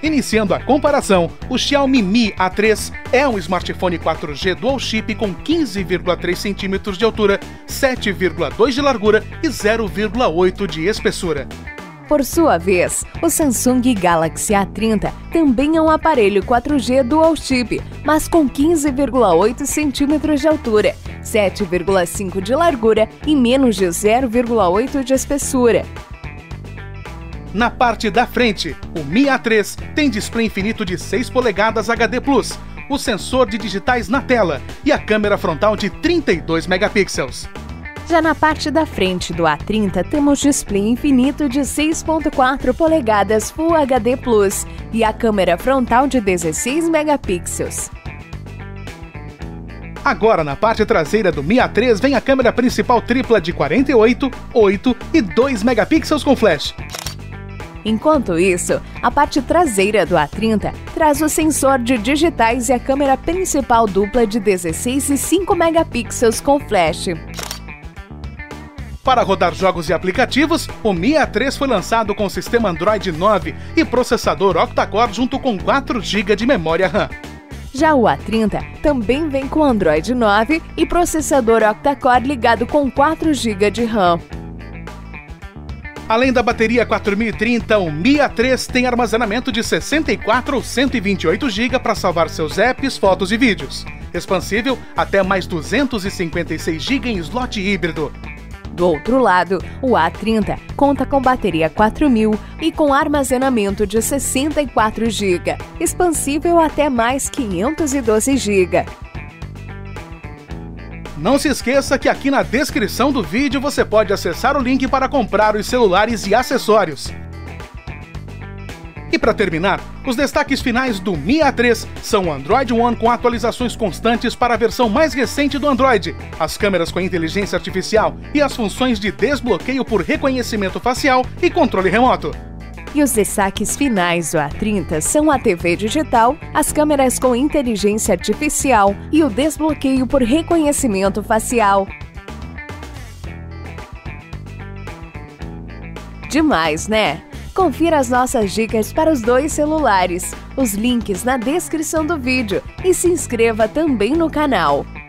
Iniciando a comparação, o Xiaomi Mi A3 é um smartphone 4G dual chip com 15,3 centímetros de altura, 7,2 de largura e 0,8 de espessura. Por sua vez, o Samsung Galaxy A30 também é um aparelho 4G dual chip, mas com 15,8 centímetros de altura, 7,5 de largura e menos de 0,8 de espessura. Na parte da frente, o Mi A3 tem display infinito de 6 polegadas HD+, o sensor de digitais na tela e a câmera frontal de 32 megapixels. Já na parte da frente do A30 temos display infinito de 6,4 polegadas Full HD+, e a câmera frontal de 16 megapixels. Agora, na parte traseira do Mi A3 vem a câmera principal tripla de 48, 8 e 2 megapixels com flash. Enquanto isso, a parte traseira do A30 traz o sensor de digitais e a câmera principal dupla de 16 e 5 megapixels com flash. Para rodar jogos e aplicativos, o Mi A3 foi lançado com sistema Android 9 e processador octa-core junto com 4 GB de memória RAM. Já o A30 também vem com Android 9 e processador octa-core ligado com 4 GB de RAM. Além da bateria 4030, o Mi A3 tem armazenamento de 64 ou 128 GB para salvar seus apps, fotos e vídeos. Expansível até mais 256 GB em slot híbrido. Do outro lado, o A30 conta com bateria 4000 e com armazenamento de 64 GB, expansível até mais 512 GB. Não se esqueça que aqui na descrição do vídeo você pode acessar o link para comprar os celulares e acessórios. E para terminar, os destaques finais do Mi A3 são o Android One com atualizações constantes para a versão mais recente do Android, as câmeras com inteligência artificial e as funções de desbloqueio por reconhecimento facial e controle remoto. E os destaques finais do A30 são a TV digital, as câmeras com inteligência artificial e o desbloqueio por reconhecimento facial. Demais, né? Confira as nossas dicas para os dois celulares, os links na descrição do vídeo e se inscreva também no canal.